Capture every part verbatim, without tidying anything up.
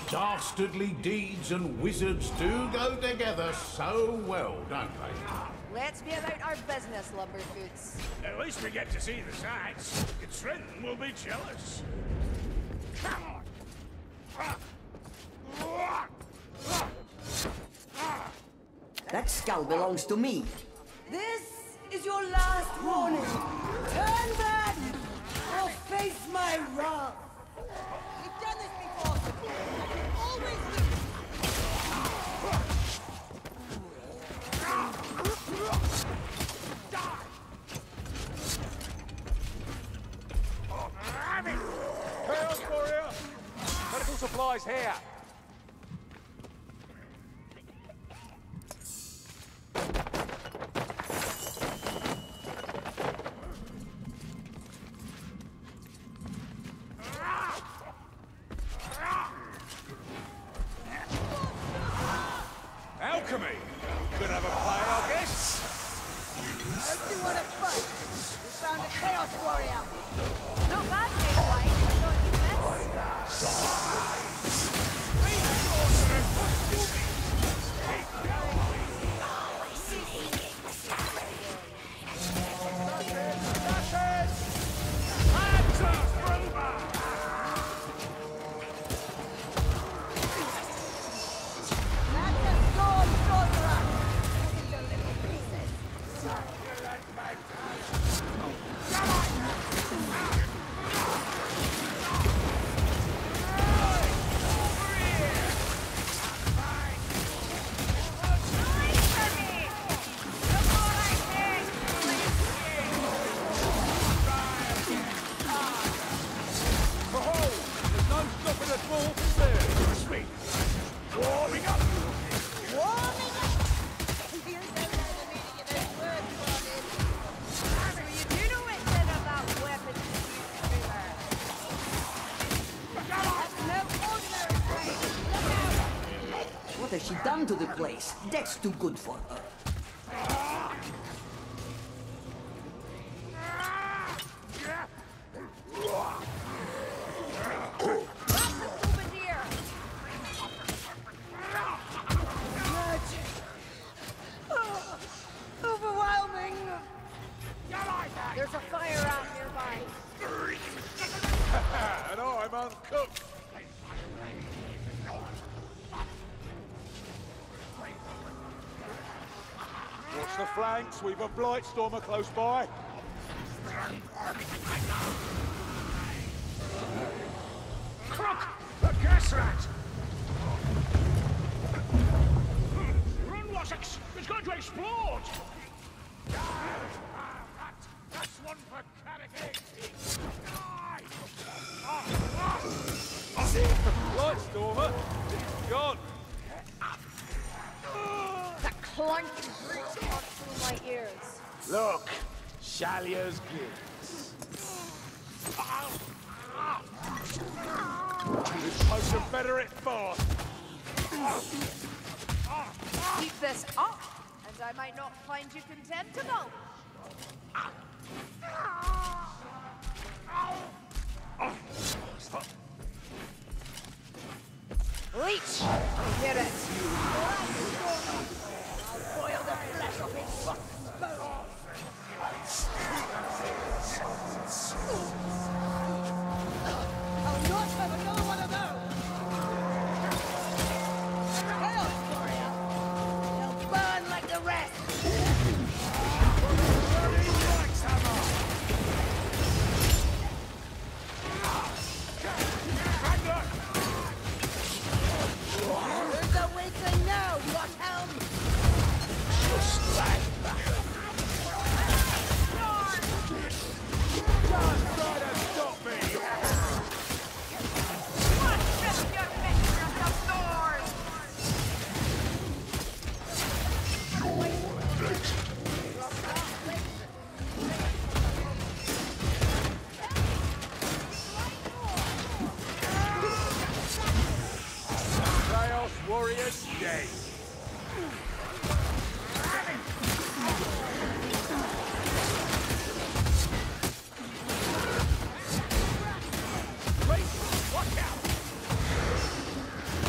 Dastardly deeds and wizards do go together so well, don't they? Let's be about our business, Lumberboots. At least we get to see the sights. Trenton will be jealous. Come on! That skull belongs to me. This is your last warning. Turn back or face my wrath. We've done this before. I can always lose. Chaos Warrior! Medical supplies here! Alchemy! Could have a play, I guess. If you want to fight, we found a Chaos Warrior. Not bad, big white. Don't you miss? That's a sword sorcerer. Into little pieces. There's no stopping us all there. Sweet. Warming up. Warming up. You don't know the meaning of those words, Robin. So you do know it then about weapons used everywhere. That's no ordinary blade. Look out. What has she done to the place? That's too good for her. Bombardier! Magic. Oh, overwhelming. There's a fire out nearby. And I'm uncooked. Watch the flanks. We've a Blightstormer close by. Crook! The gas rat! Run, Wessex! It's going to explode! That's one for Carrick. Blightstormer! Gone! That clunky brute got through my ears. Look! Shalier's gifts. You're supposed to better it fast. Keep this up, and I might not find you contemptible. Leech! I hear it. I'll boil the flesh off his rotten bones. I'll not have another one of those. Chaos Warrior. They'll burn like the rest. There's a way to know, Bloodhound. Just like that. Just try to stop me! Chaos Warriors dead. Wait! Watch out!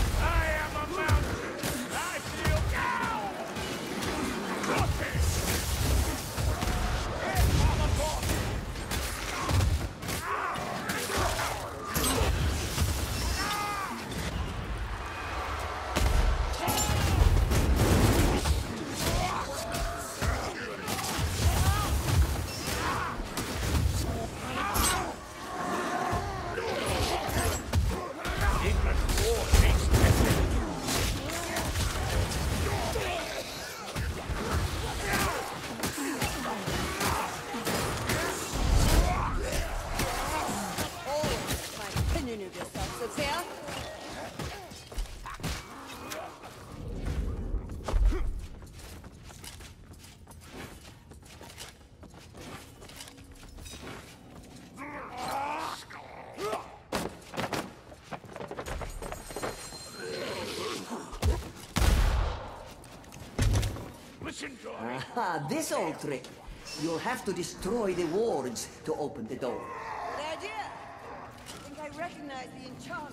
bastards here. Listen, Johnny. Ah, this old trick. You'll have to destroy the wards to open the door. Good idea. I think I recognize the enchantment.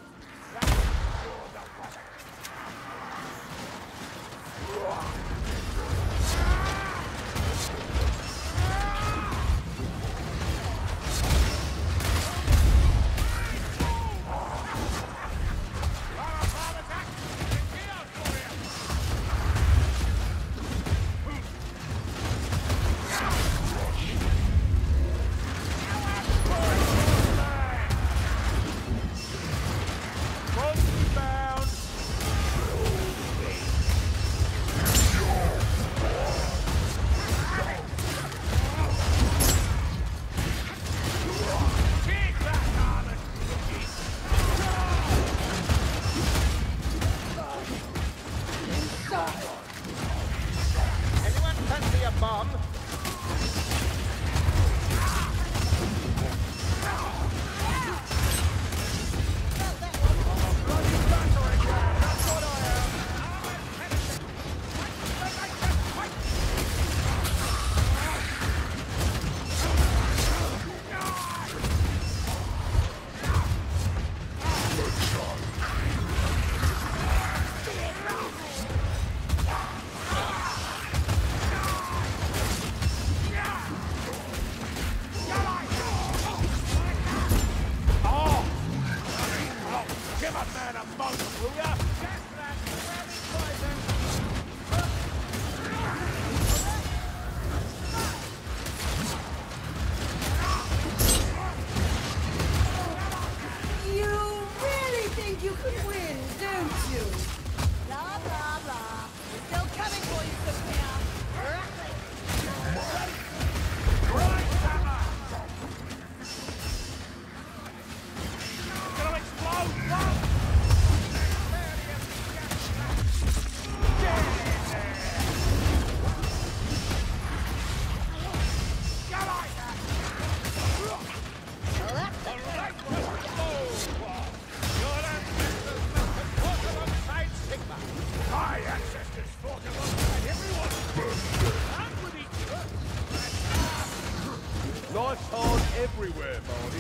Life's hard everywhere, Barney.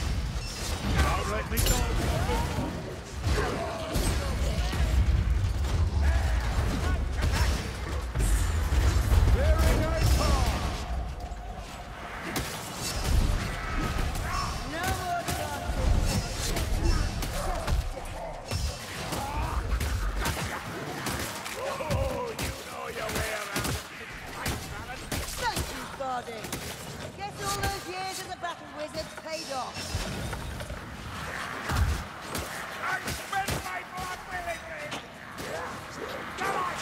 Don't let me go. Very nice part. No more Oh, you know your way around. Thank you, Barney. Guess all those years as a battle wizard paid off. I spent my blood willingly. Come on.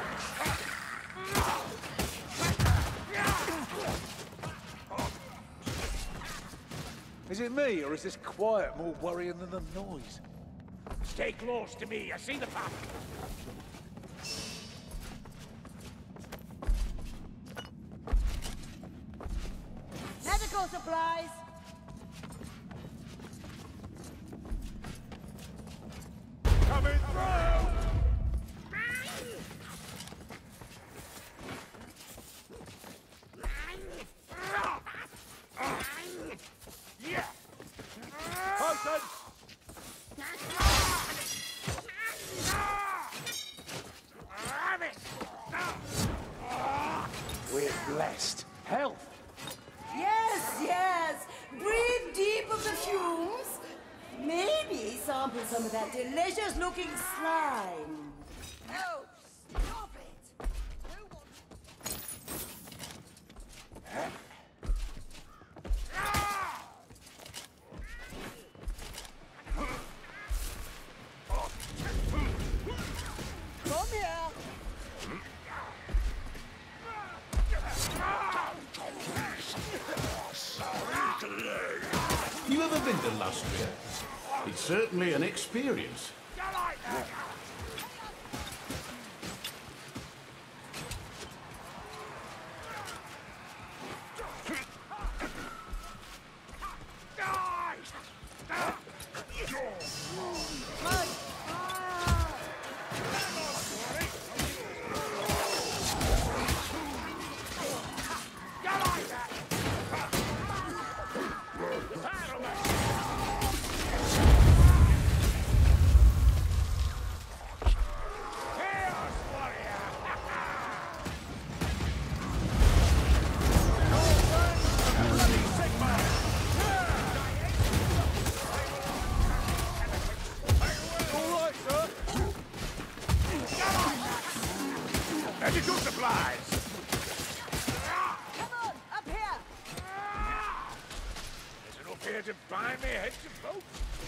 Is it me, or is this quiet more worrying than the noise? Stay close to me. I see the path. Medical supplies. Coming through. Yeah. Potion. We're blessed. Health. Yes, yes. Breathe deep of the fumes. Maybe sample some of that delicious-looking slime. Oh, stop it! No one... Come here. You ever been to Lustria? It's certainly an experience. You like that? Medical supplies! Come on, up here! There's enough here to buy me a head to vote.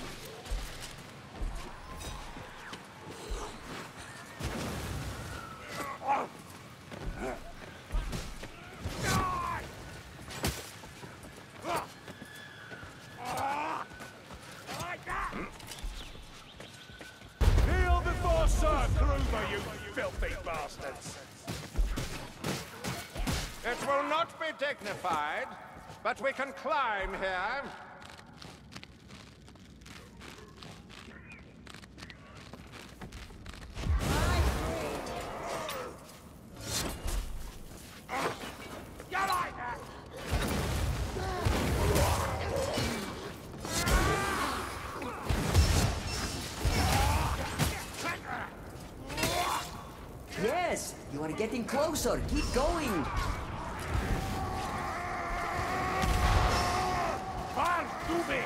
Like that! Kneel before Sir Kruber, you filthy bastards! It will not be dignified, but we can climb here. You like that? Yes, you are getting closer. Keep going. Van Dube!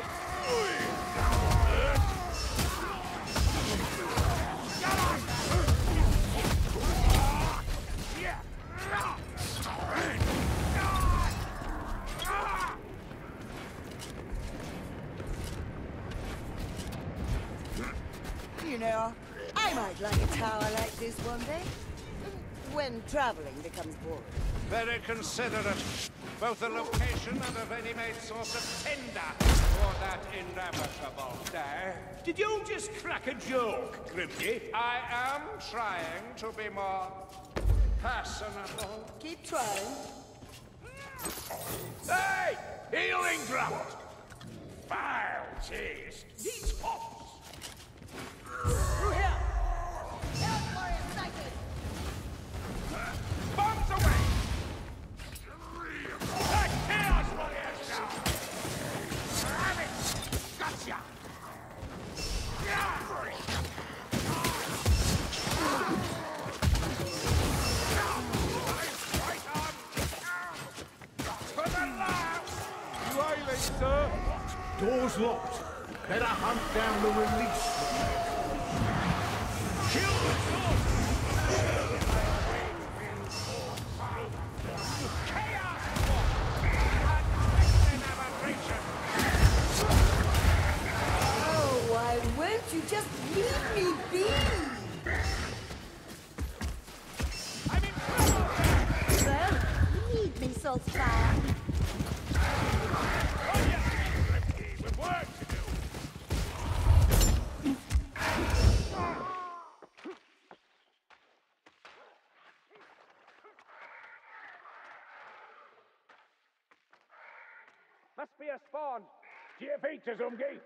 You know, I might like a tower like this one day. When traveling becomes boring. Very considerate. Both the location and of any made source of tinder for that inevitable day. Did you just crack a joke, Grimke? I am trying to be more personable. Keep trying. Hey! Healing draft! Foul taste! These hops! Through here! Help warrior sighted! Bombs away! That chaos warriors now! Have it! Gotcha! Yeah! Right on! For the last! You ailing, sir? Door's locked. Better hunt down the release. Kill the source! Chaos! Oh, why won't you just leave me be? I'm in trouble! Well, you need me, Saltfire. Oh, yes, Grimke, we've work to do! Must be a spawn. To your feet, Tazumgi!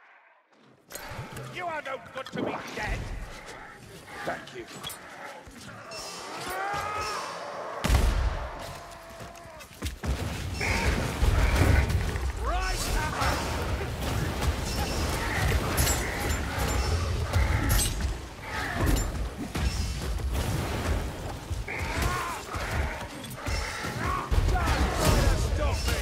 You are no good to me dead. Thank you. Right, Hammer! Stop me!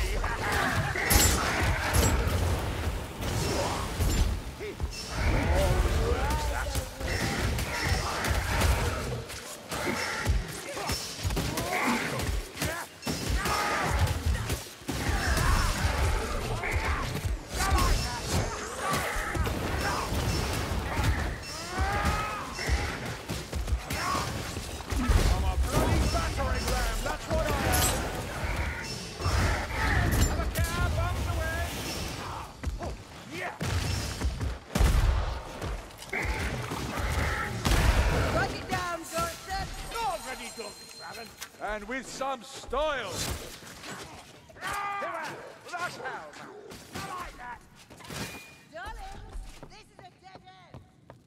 And with some style. That's hell, man. I like that. Darling, this is a dead end.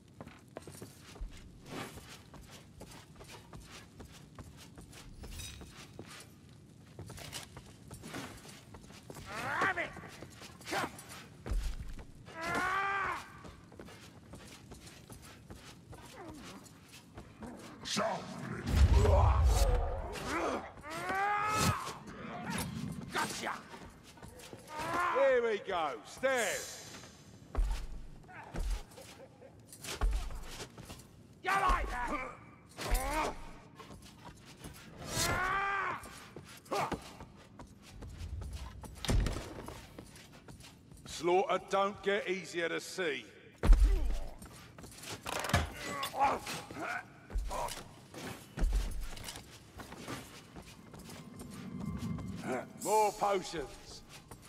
Have it! Come! Ah! Gotcha! Here we go. Stairs. You like that? Slaughter don't get easier to see. More potions.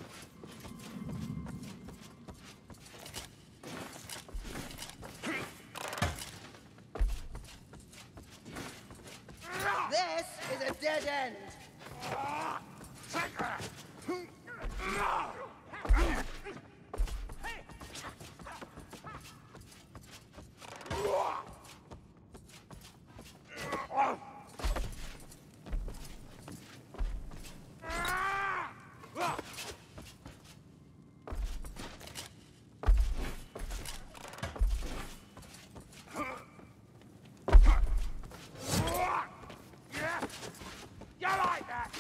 This is a dead end. Take that! You like that?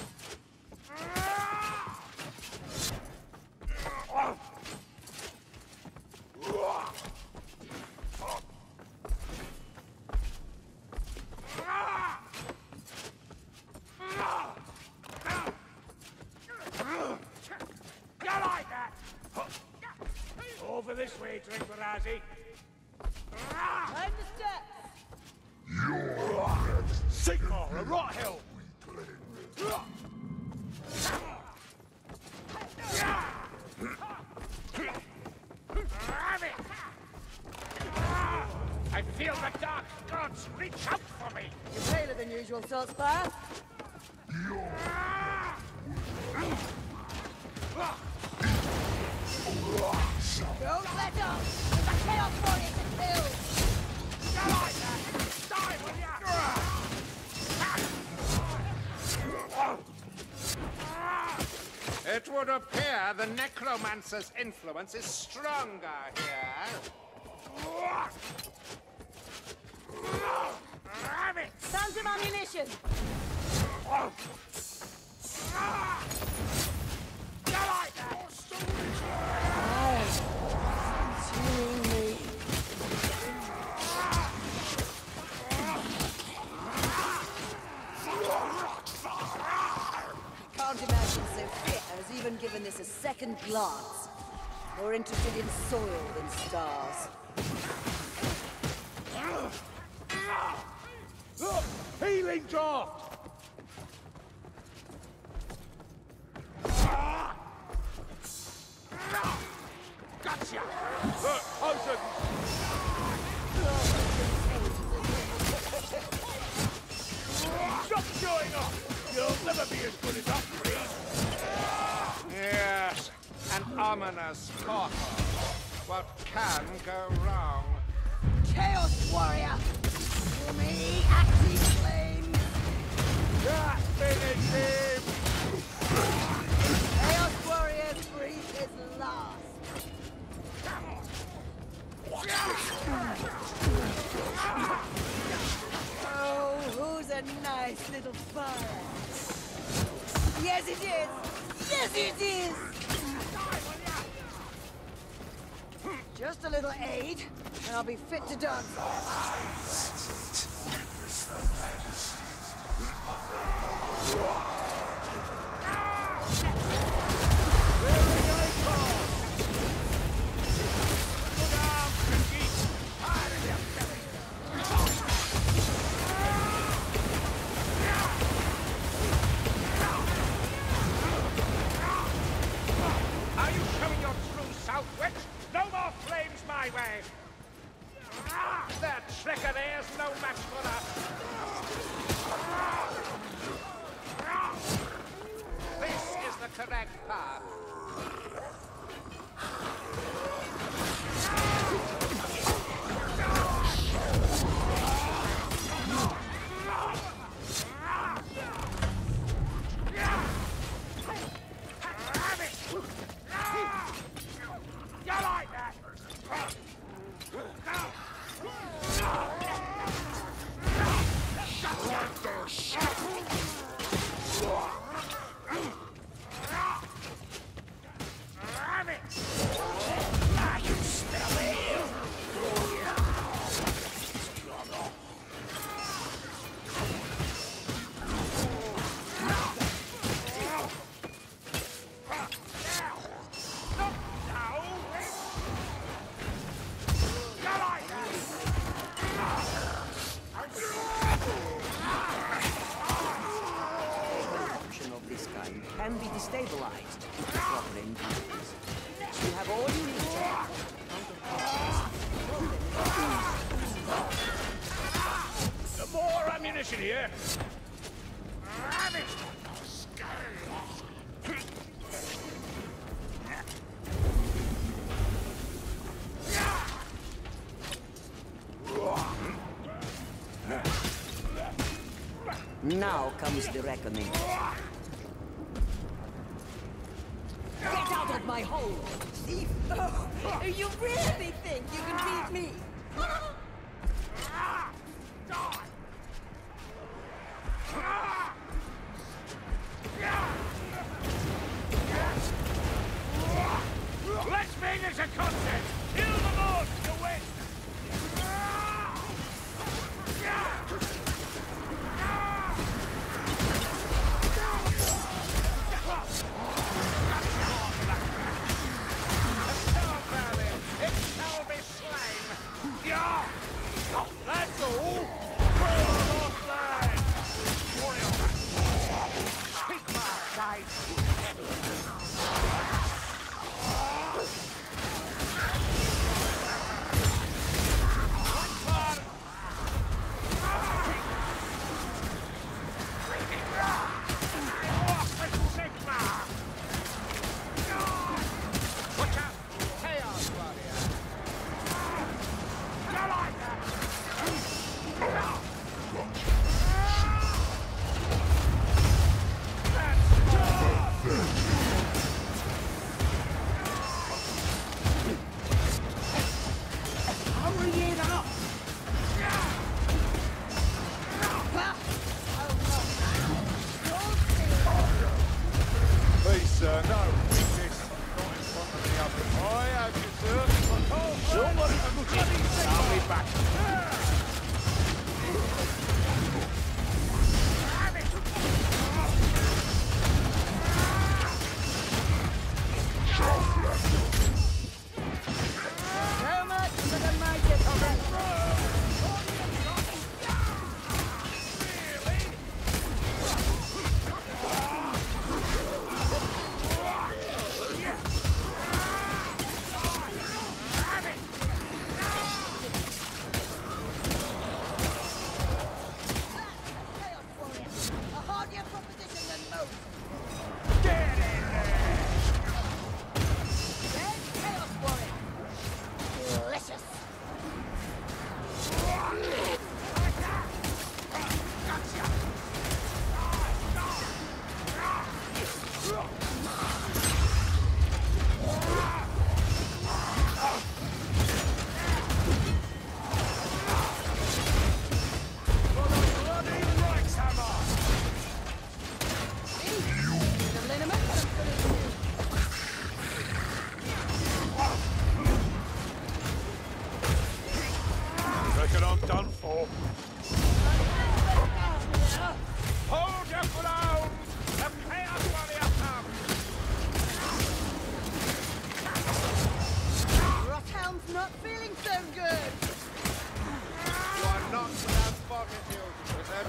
You like that? Over this way, Drinkwarazzi. Mind the steps. Sigmar, a rot hill. Have it! I feel the dark gods reach out for me! You're paler than usual, Saltspire. Don't let up! There's a chaos warrior to kill! You like that? Die, will ya? It would appear the necromancer's influence is stronger here. Have it! Found some ammunition! You like that? Consuming me. Can't imagine Sophia has even given this a second glance. More interested in soil than stars. Look, healing draft. Gotcha! Look, potions. Stop showing off! You'll never be as good as us, Reed! Yes, an ominous portal. What can go wrong? Chaos warrior! For me, active flames! That finish him. Chaos warrior breathe his last. Oh, who's a nice little fire? Yes, it is! Yes, it is! Just a little aid, and I'll be fit to dance. Are you showing your true south, witch? No more flames my way! Ah, that trick of theirs, no match for us! correct path. You like that? Can be destabilized with the proper ingredients. You have all you need to Some more ammunition here. Now comes the reckoning. Get out of my hole, thief! Oh, you really think you can beat me? Let's make this a contest! Kill them all to win! That's all! Sigma, guys! Sir, no. This not in front of the oven. I have you, sir. Somebody bloody I'll be back. So much for the mighty Thomas. Reckon I'm done for. Hold your ground! The Chaos Warrior comes! Rothelm's not feeling so good. You are not without fortitude, Wizard.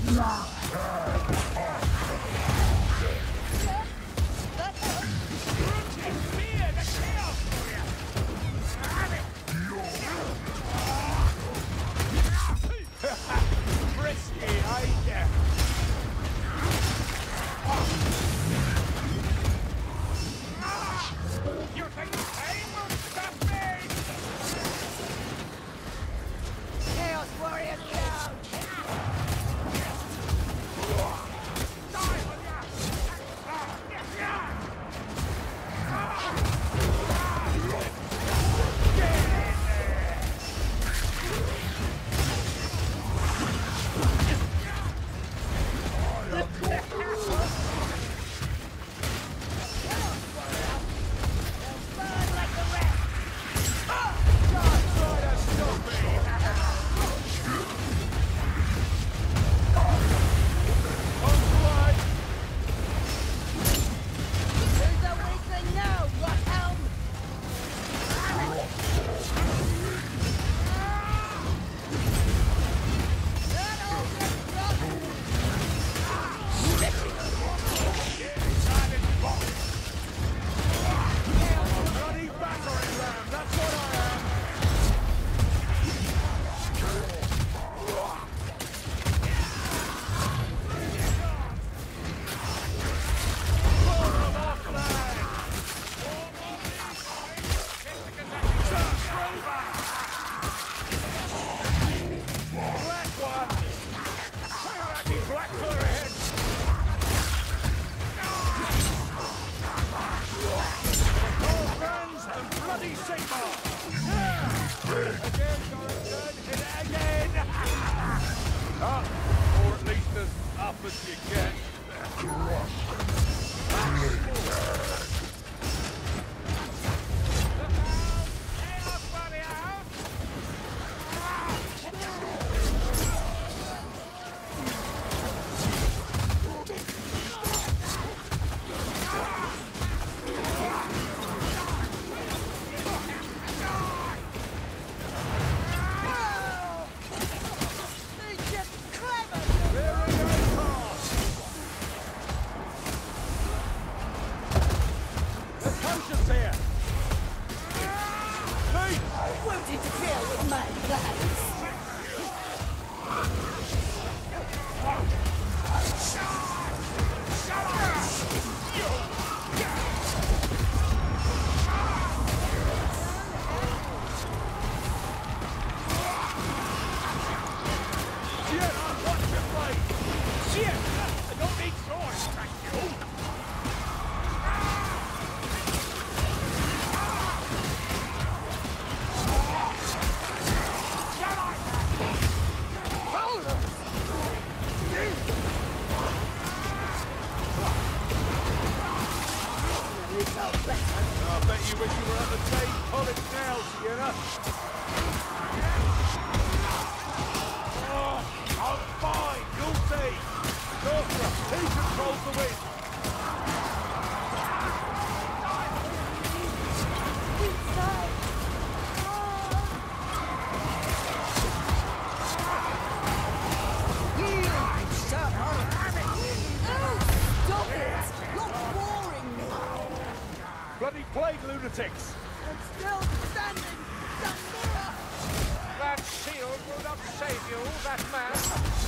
lunatics! I'm still standing! Samura! That shield will not save you, that man!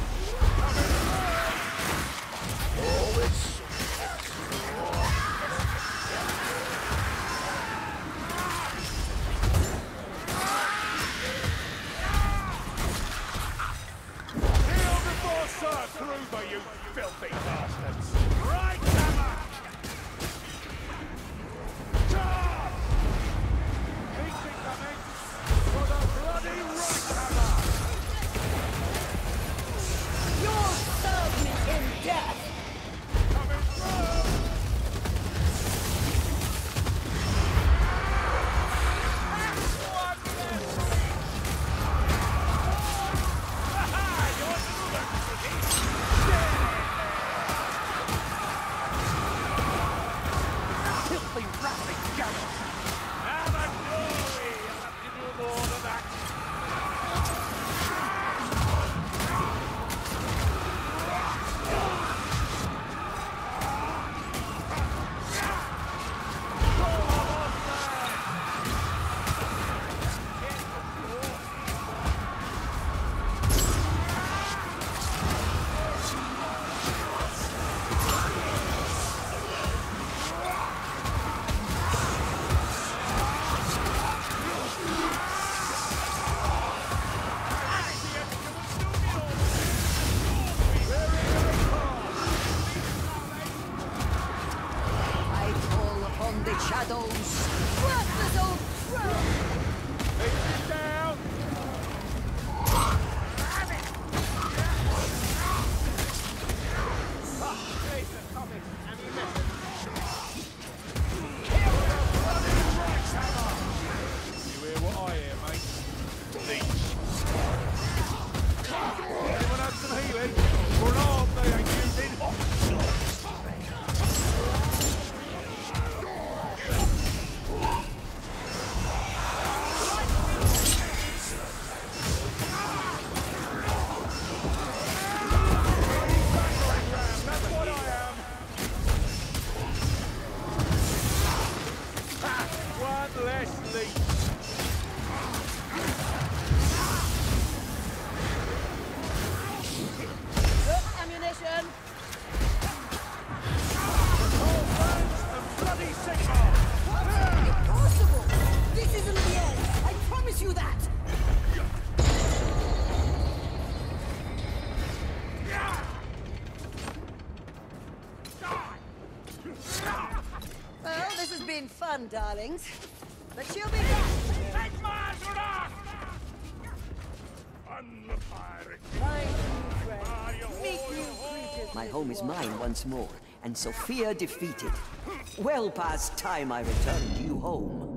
Oh, it's... Kneel before Sir Kruber, you filthy bastards! Right, hammer! You'll serve me in death! Coming through! run, darlings. But she'll be back. Take Mazra! On the pirate. Find you, friend. Meet you creatures. My home is mine once more, and Sophia defeated. Well past time I returned you home.